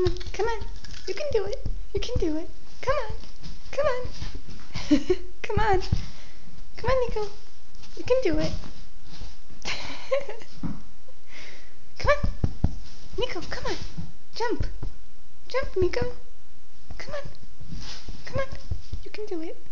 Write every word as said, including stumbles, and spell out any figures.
Come on, come on. You can do it. You can do it. Come on. Come on. Come on. Come on, Nico. You can do it. Come on. Nico, come on. Jump. Jump, Nico. Come on. Come on. You can do it.